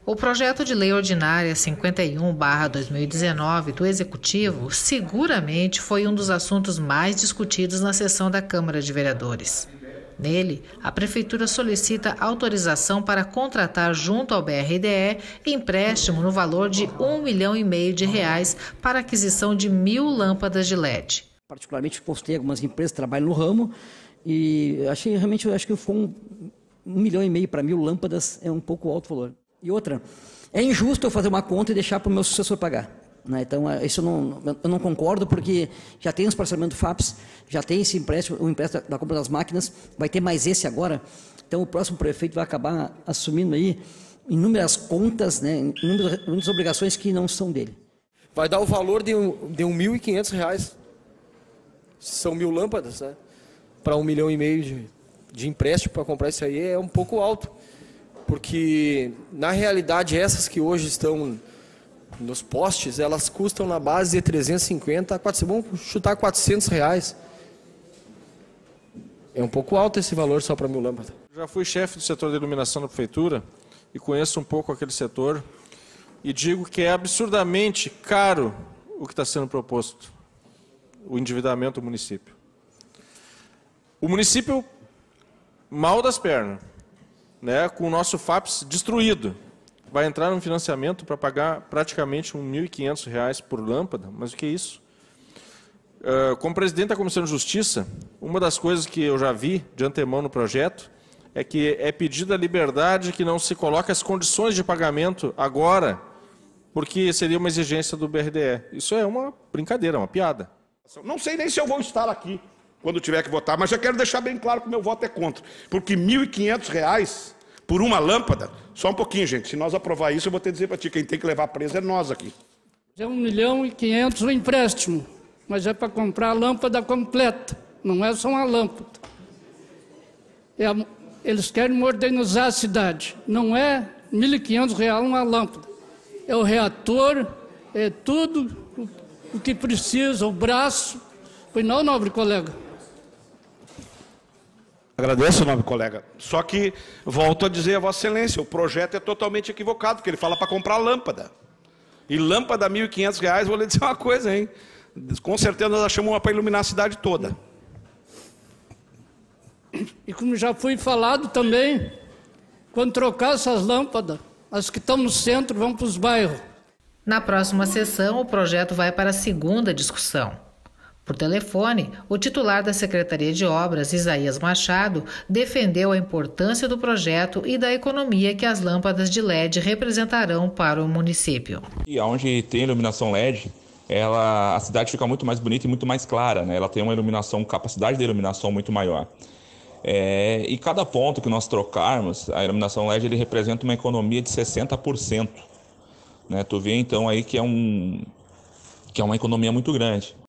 O projeto de lei ordinária 51/2019 do Executivo seguramente foi um dos assuntos mais discutidos na sessão da Câmara de Vereadores. Nele, a Prefeitura solicita autorização para contratar junto ao BRDE empréstimo no valor de R$1,5 milhão para aquisição de 1.000 lâmpadas de LED. Particularmente, postei algumas empresas que trabalham no ramo e acho que foi R$1,5 milhão para 1.000 lâmpadas, é um pouco alto o valor. E outra, é injusto eu fazer uma conta e deixar para o meu sucessor pagar. Né? Então, isso eu não concordo, porque já tem os parcelamentos do FAPES, já tem esse empréstimo, o empréstimo da compra das máquinas, vai ter mais esse agora. Então, o próximo prefeito vai acabar assumindo aí inúmeras contas, né? Inúmeras obrigações que não são dele. Vai dar o valor de R$1.500. São 1.000 lâmpadas, né? Para R$1,5 milhão de empréstimo para comprar isso aí é um pouco alto. Porque, na realidade, essas que hoje estão nos postes, elas custam na base de 350 a 400, vamos chutar R$400. É um pouco alto esse valor só para 1.000 lâmpadas. Já fui chefe do setor de iluminação da Prefeitura e conheço um pouco aquele setor e digo que é absurdamente caro o que está sendo proposto, o endividamento do município. O município mal das pernas, né, com o nosso FAPES destruído, vai entrar no financiamento para pagar praticamente R$1.500 por lâmpada, mas o que é isso? Como presidente da Comissão de Justiça, uma das coisas que eu já vi de antemão no projeto é que é pedida a liberdade que não se coloque as condições de pagamento agora, porque seria uma exigência do BRDE. Isso é uma brincadeira, uma piada. Não sei nem se eu vou estar aqui quando tiver que votar, mas já quero deixar bem claro que o meu voto é contra. Porque R$1.500 por uma lâmpada, só um pouquinho, gente, se nós aprovar isso, eu vou ter que dizer para ti, quem tem que levar preso é nós aqui. É R$1.500.000 o empréstimo, mas é para comprar a lâmpada completa, não é só uma lâmpada. Eles querem modernizar a cidade, não é R$1.500 uma lâmpada. É o reator, é tudo o que precisa, o braço. Pois não, nobre colega? Agradeço, nobre colega. Só que, volto a dizer a Vossa Excelência, o projeto é totalmente equivocado, porque ele fala para comprar lâmpada. E lâmpada R$1.500, vou lhe dizer uma coisa, hein? Com certeza nós achamos uma para iluminar a cidade toda. E como já foi falado também, quando trocar essas lâmpadas, as que estão no centro vão para os bairros. Na próxima sessão, o projeto vai para a segunda discussão. Por telefone, o titular da Secretaria de Obras, Isaías Machado, defendeu a importância do projeto e da economia que as lâmpadas de LED representarão para o município. E onde tem iluminação LED, a cidade fica muito mais bonita e muito mais clara, né? Ela tem uma capacidade de iluminação muito maior. E cada ponto que nós trocarmos, a iluminação LED ele representa uma economia de 60%. Né? Tu vê então aí que é uma economia muito grande.